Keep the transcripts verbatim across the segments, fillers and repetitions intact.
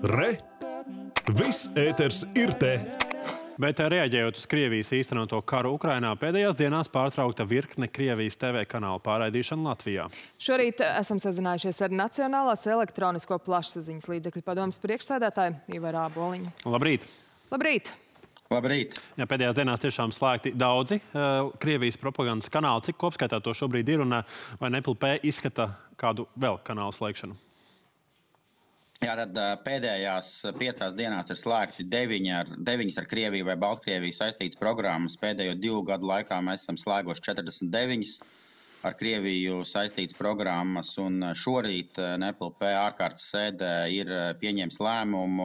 Re! Viss ēters ir te! Bet reaģējot uz Krievijas īstenoto karu Ukrainā, pēdējās dienās pārtraukta virkne Krievijas T V kanālu pārraidīšana Latvijā. Šorīt esam sazinājušies ar Nacionālās elektronisko plašsaziņas līdzekļu padomes priekšsēdētāju Ivaru Āboliņu. Labrīt! Labrīt! Labrīt! Jā, pēdējās dienās tiešām slēgti daudzi uh, Krievijas propagandas kanāli. Cik kopskaitā to šobrīd ir un uh, vai Nepl P izskata kādu vēl kanālu slēgšanu? Jā, tad pēdējās piecās dienās ir slēgti deviņi ar, deviņas ar Krieviju vai Baltkrieviju saistītas programmas. Pēdējo divu gadu laikā mēs esam slēguši četrdesmit deviņas ar Krieviju saistītas programmas, un šorīt Nepl P ārkārtas sēdē ir pieņēmis lēmumu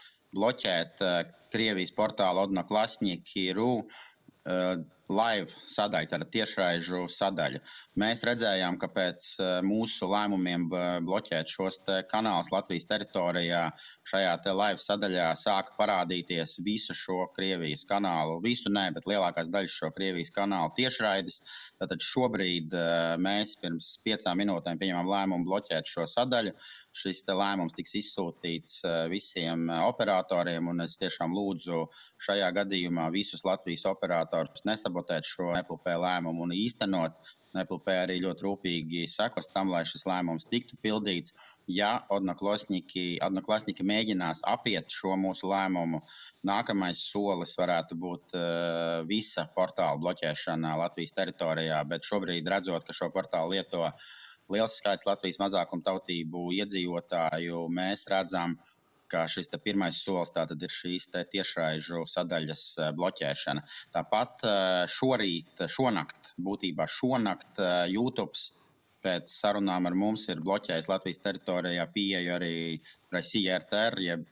bloķēt Krievijas portālu Odnoklassniki punkt ru uh, live sadaļu, tāda tiešraižu sadaļu. Mēs redzējām, ka pēc mūsu lēmumiem bloķēt šos te kanālus Latvijas teritorijā šajā te live sadaļā sāka parādīties visu šo Krievijas kanālu, visu ne, bet lielākās daļas šo Krievijas kanālu tiešraides. Tātad šobrīd mēs pirms piecām minūtēm pieņemam lēmumu bloķēt šo sadaļu. Šis te lēmums tiks izsūtīts visiem operatoriem, un es tiešām lūdzu šajā gadījumā visus Latvijas operatorus nesabotēt šo Nepl P lēmumu un īstenot. Nepl P arī ļoti rūpīgi sekos tam, lai šis lēmums tiktu pildīts. Ja Odnoklassniki mēģinās apiet šo mūsu lēmumu, nākamais solis varētu būt uh, visa portāla bloķēšana Latvijas teritorijā, bet šobrīd redzot, ka šo portālu lieto liels skaits Latvijas mazākumtautību iedzīvotāju, mēs redzam, ka šis te pirmais solis tātad ir šīs te tiešraižu sadaļas bloķēšana. Tāpat šorīt, šonakt, būtībā šonakt YouTube pēc sarunām ar mums ir bloķējis Latvijas teritorijā pieeju arī Rasija R T R, jeb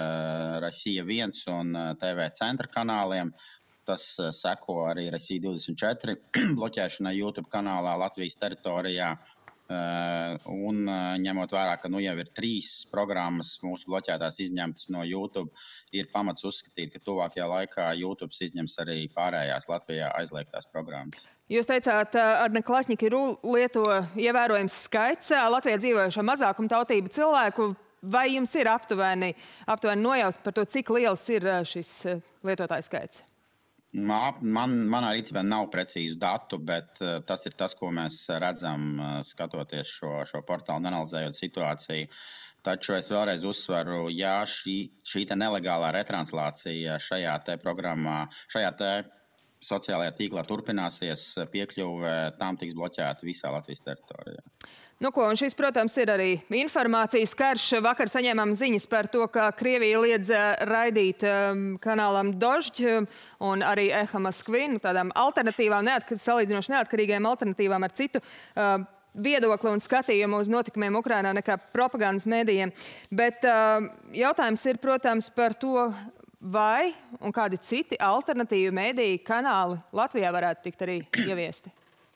Rasija viens un T V centra kanāliem. Tas seko arī Rasija divdesmit četri bloķēšanai YouTube kanālā Latvijas teritorijā. Uh, un uh, ņemot vērā, ka nu jau ir trīs programmas mūsu bloķētās izņemtas no YouTube, ir pamats uzskatīt, ka tuvākajā laikā YouTube izņems arī pārējās Latvijā aizliegtās programmas. Jūs teicāt, Odnoklassniki punkt ru lieto ievērojams skaits Latvijā dzīvojušo mazākumtautību cilvēku. Vai jums ir aptuveni, aptuveni nojaust par to, cik liels ir šis lietotāju skaits? Man, manā rīcībā nav precīzu datu, bet uh, tas ir tas, ko mēs redzam, uh, skatoties šo, šo portālu un analizējot situāciju. Taču es vēlreiz uzsveru, ja šī, šī te nelegālā retranslācija šajā te programmā, šajā te sociālajā tīklā turpināsies, piekļuve tām tiks bloķēta visā Latvijas teritorijā. Nu ko, un šis, protams, ir arī informācijas karš. Vakar saņēmām ziņas par to, ka Krievija liedz raidīt um, kanālam Dožd un arī Eha Moskvi, nu, tādām alternatīvām, neatk salīdzinoši neatkarīgiem alternatīvām ar citu uh, viedokli un skatījumu uz notikumiem Ukrainā nekā propagandas mēdījiem. Bet uh, jautājums ir, protams, par to, vai un kādi citi alternatīvi mēdīju kanāli Latvijā varētu tikt arī ieviesti.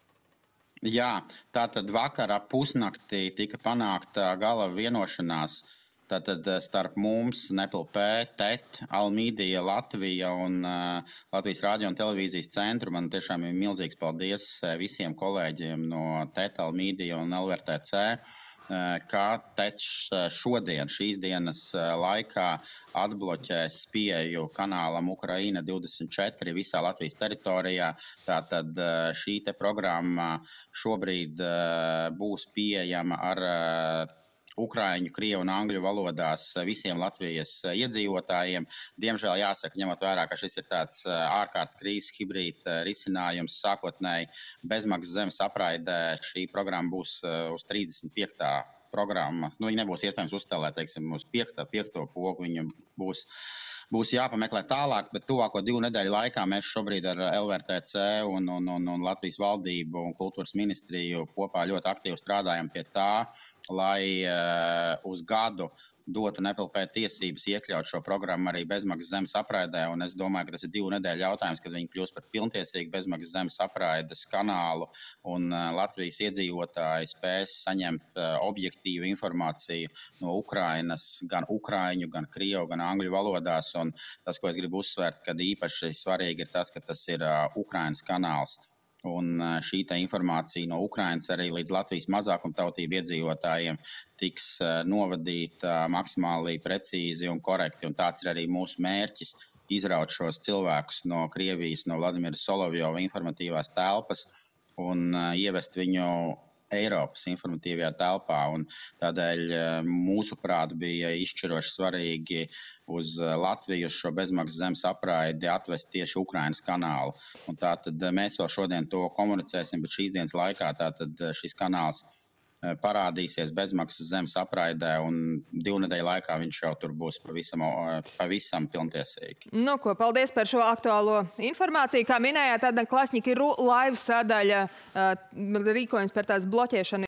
Jā, tātad vakarā pusnaktī tika panākta gala vienošanās tātad starp mums, Nepl P, T E T, Almīdija, Latvija un uh, Latvijas radio un televīzijas centru. Man tiešām ir milzīgs paldies visiem kolēģiem no T E T, Almīdija un L V R T C, uh, ka T E T šodien, šīs dienas laikā atbloķēs pieeju kanālam Ukraina divdesmit četri visā Latvijas teritorijā. Tātad šī te programma šobrīd būs pieejama ar ukraiņu, krievu un angļu valodās visiem Latvijas iedzīvotājiem. Diemžēl jāsaka, ņemot vērā, ka šis ir tāds ārkārtas krīzes hibrīda risinājums sākotnēji bezmaksas zemes apraidē, šī programma būs uz trīsdesmit piektā programmas. Nu, viņa nebūs iespējams uzstāvēt, teiksim, uz piekto, piekto pogu, viņa būs, būs jāpameklē tālāk, bet tuvāko divu nedēļu laikā mēs šobrīd ar L V R T C un, un, un, un Latvijas valdību un kultūras ministriju kopā ļoti aktīvi strādājam pie tā, lai uh, uz gadu dotu Nepl P tiesības iekļaut šo programmu arī bezmaksas zemes apraidē, un es domāju, ka tas ir divu nedēļu jautājums, kad viņi kļūs par pilntiesīgu bezmaksas zemes apraides kanālu, un uh, Latvijas iedzīvotāji spēs saņemt uh, objektīvu informāciju no Ukrainas, gan ukraiņu, gan krievu, gan angļu valodās, un tas, ko es gribu uzsvērt, kad īpaši svarīgi ir tas, ka tas ir uh, Ukrainas kanāls. Un šī te informācija no Ukrainas arī līdz Latvijas mazākumtautību iedzīvotājiem tiks novadīta maksimāli precīzi un korekti. Un tāds ir arī mūsu mērķis – izraut šos cilvēkus no Krievijas, no Vladimira Solovjova informatīvās telpas un ievest viņu Eiropas informatīvajā telpā. Un tādēļ mūsuprāt bija izšķiroši svarīgi uz Latviju šo bezmaksas zemes apraidi atvest tieši Ukrainas kanālu. Un tātad mēs vēl šodien to komunicēsim, bet šīs dienas laikā tātad šis kanāls parādīsies bezmaksas zemes apraidē, un divu nedēļu laikā viņš jau tur būs pavisam, pavisam pilntiesīgi. Nu, ko, paldies par šo aktuālo informāciju. Kā minējāt, Adna Klasņika ir live sadaļa rīkojums par tās bloķēšanu.